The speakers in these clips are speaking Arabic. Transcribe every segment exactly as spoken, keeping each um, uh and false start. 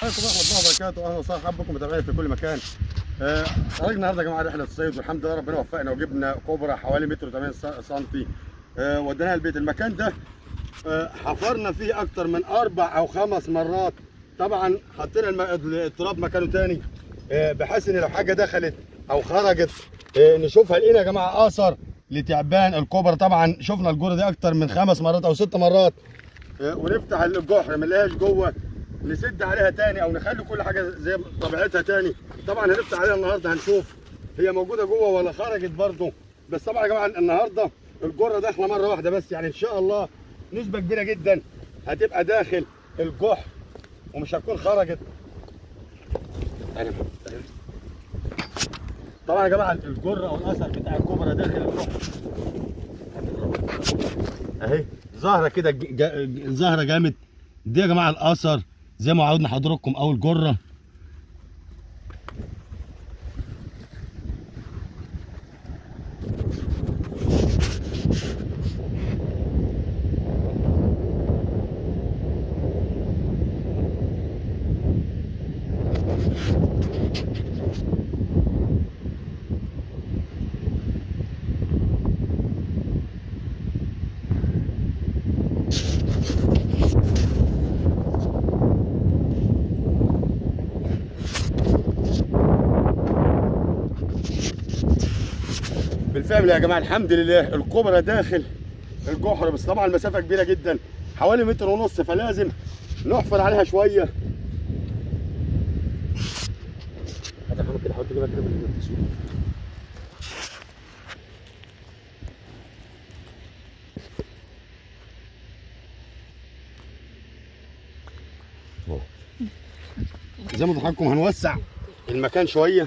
عليكم ورحمه الله وبركاته، اهلا وسهلا بكم متابعينا في كل مكان. آه، خرجنا النهارده يا جماعه رحله الصيد والحمد لله ربنا وفقنا وجبنا كوبرا حوالي متر وثمانين سنتي. آه، وديناها البيت. المكان ده آه، حفرنا فيه اكتر من اربع او خمس مرات. طبعا حطينا الم- التراب مكانه تاني آه، بحيث ان لو حاجه دخلت او خرجت آه، نشوفها. لقينا يا جماعه اثر لتعبان الكوبرا. طبعا شفنا الجرة دي اكتر من خمس مرات او ست مرات. آه، ونفتح الجحر ما نلاقيهاش جوه، نسد عليها تاني او نخلي كل حاجه زي طبيعتها تاني. طبعا هنفتح عليها النهارده هنشوف هي موجوده جوه ولا خرجت برضه. بس طبعا يا جماعه النهارده الجره داخله مره واحده بس، يعني ان شاء الله نسبه كبيره جدا هتبقى داخل الجحر ومش هتكون خرجت. طبعا يا جماعه الجره او الاثر بتاع الكوبرا داخل الجحر اهي ظاهره كده، ظاهره جامد. دي يا جماعه الاثر زي ما عودنا حضراتكم او الجره. بالفعل يا جماعه الحمد لله الكوبرا داخل الجحر، بس طبعا المسافه كبيره جدا حوالي متر ونص، فلازم نحفر عليها شويه. هات يا محمد كده، حاول تجيبها كده بالتصوير. زي ما ضحكم هنوسع المكان شويه.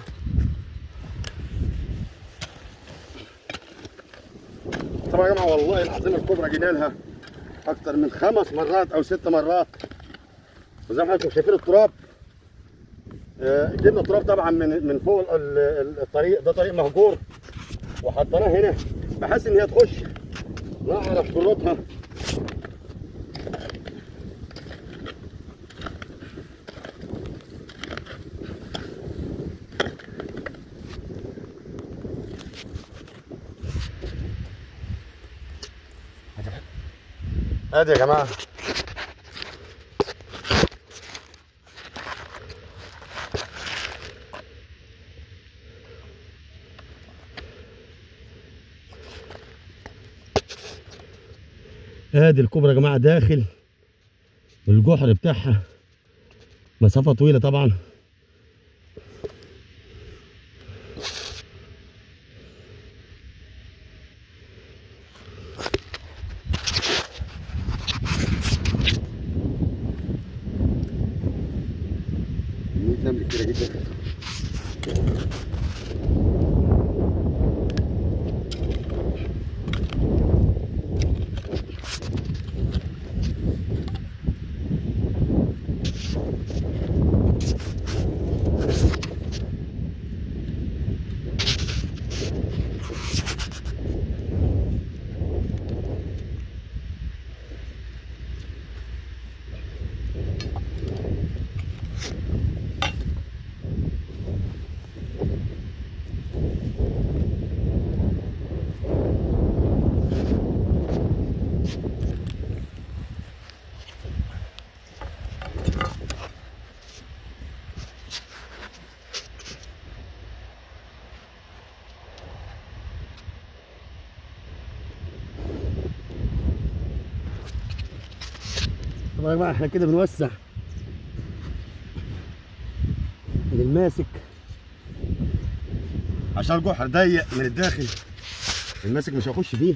طبعا يا جماعه والله العظيم الكوبرا جينا لها اكتر من خمس مرات او ست مرات، وزي ما حضراتكم شايفين التراب. آه، جبنا تراب طبعا من من فوق الطريق ده، طريق مهجور، وحطيناه هنا بحيث ان هي تخش نعرف جرتها. ادي يا جماعه ادي الكوبرا يا جماعه داخل الجحر بتاعها، مسافه طويله طبعا. نمل كتيره جدا. طبعا يا جماعه احنا كده بنوسع الماسك عشان الجحر ضيق من الداخل، الماسك مش هيخش فيه.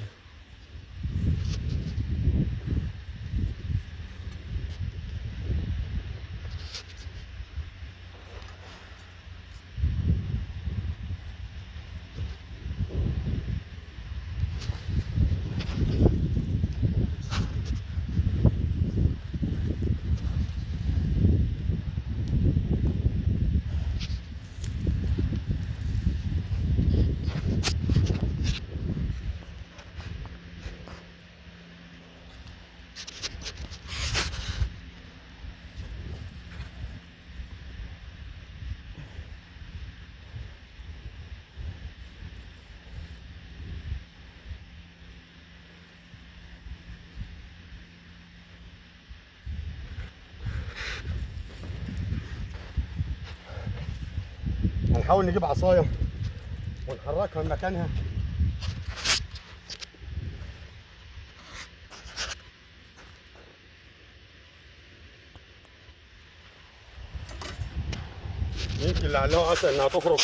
هنحاول نجيب عصايه ونحركها من مكانها. يمكن لعلها عسى انها تخرج.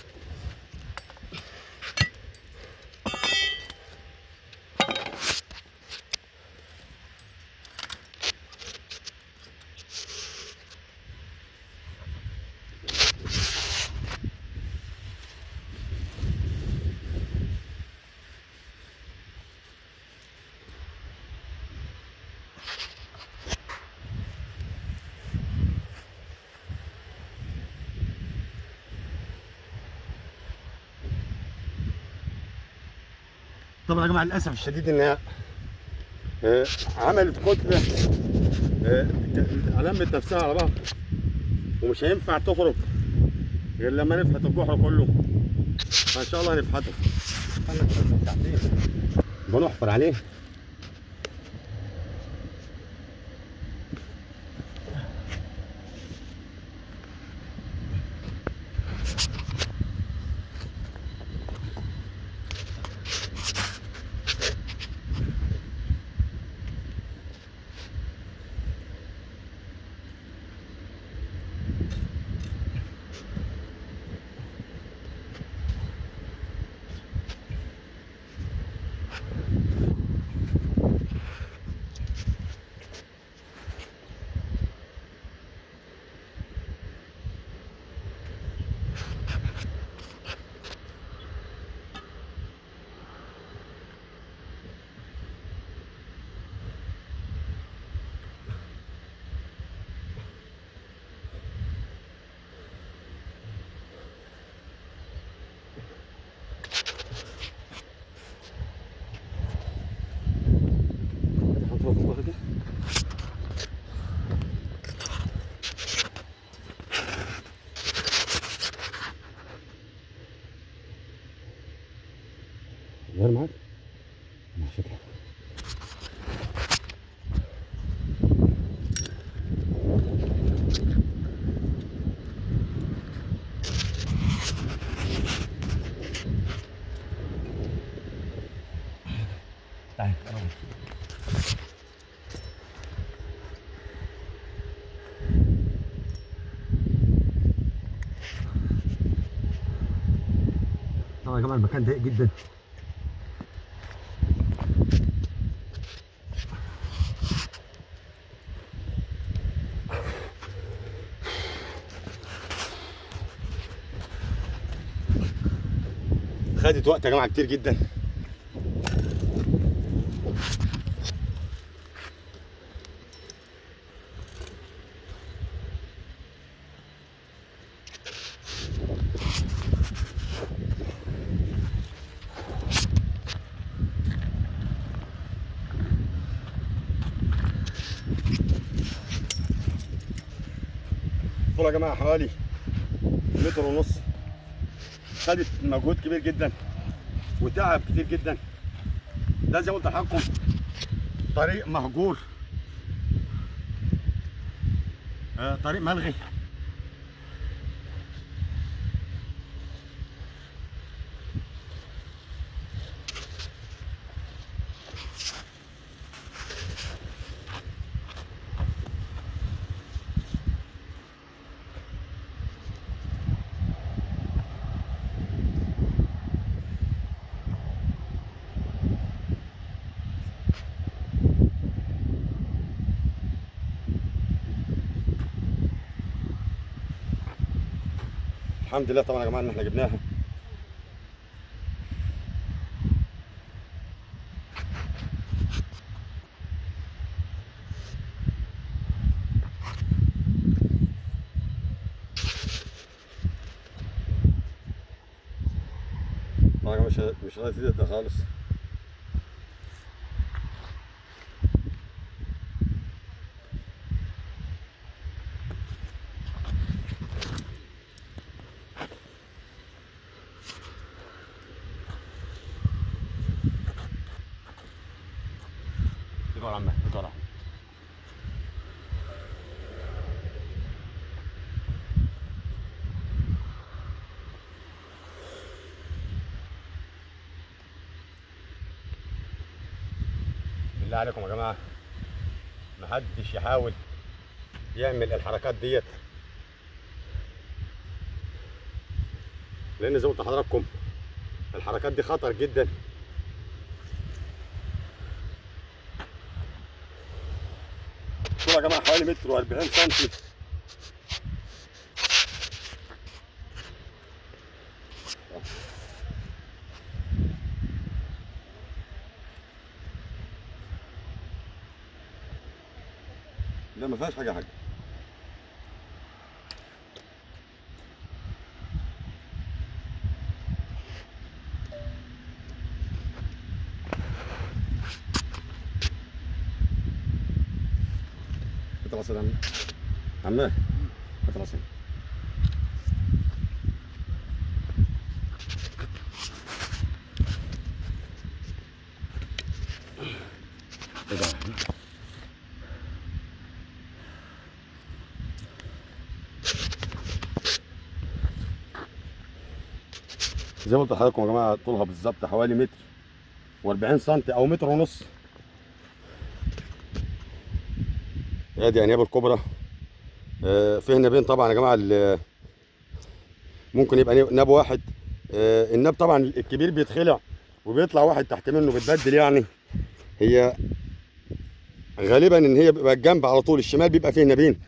طبعا يا جماعه للاسف الشديد انها آه، عملت كتله آه، علمت نفسها على بعض، ومش هينفع تخرج غير لما نفحت الجحر كله. فان شاء الله هنفحته. بنحفر عليه. غير معاك ماشي كده. تعال طبعا يا جماعه المكان ضيق جدا. خدت وقت يا جماعه كتير جدا. طول يا جماعه حوالي متر ونص. خدت مجهود كبير جدا وتعب كتير جدا. ده زي ما قلت لحضراتكم طريق مهجور، آه طريق ملغي. الحمد لله طبعا يا جماعه ان احنا جبناها. طبعا مش مش راضي تبدا خالص. دور عمك دور عمك. بالله عليكم يا جماعه محدش يحاول يعمل الحركات ديت، لان زي ما قلت لحضراتكم الحركات دي خطر جدا. شوفوا يا جماعه حوالي متر وأربعين سنتي. لا ما فيهاش حاجه حاجه. خلاص يا عم عماه خلاص. زي ما قلت لحضراتكم يا جماعه طولها بالظبط حوالي متر وأربعين سنتي او متر ونص. ادي انياب الكبرى. آه فيه نابين طبعا يا جماعه، ممكن يبقى ناب واحد. آه الناب طبعا الكبير بيتخلع وبيطلع واحد تحت منه بيتبدل، يعني هي غالبا ان هي بيبقى الجنب على طول الشمال بيبقى فيه نابين.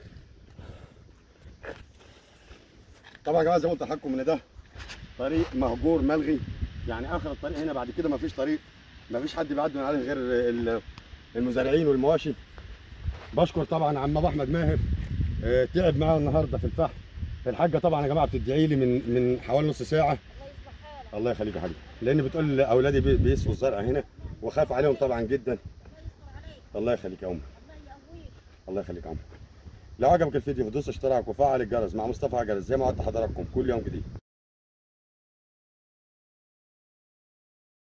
طبعا يا جماعه زي ما قلت لحضراتكم ان ده طريق مهجور ملغي، يعني اخر الطريق هنا بعد كده مفيش طريق، مفيش حد بيعدي من عليه غير المزارعين والمواشي. بشكر طبعا عم ابو احمد ماهر آه تعب معايا النهارده في الفحم. الحاجه طبعا يا جماعه بتدعي لي من من حوالي نص ساعه. الله يخليك يا حبيبي، لان بتقول اولادي بيسقوا الزرع هنا وخاف عليهم طبعا جدا. الله يخليك يا ام. الله يخليك يا ام. لو عجبك الفيديو دوس اشتراك وفعل الجرس مع مصطفى عجل زي ما وعدت حضراتكم كل يوم جديد.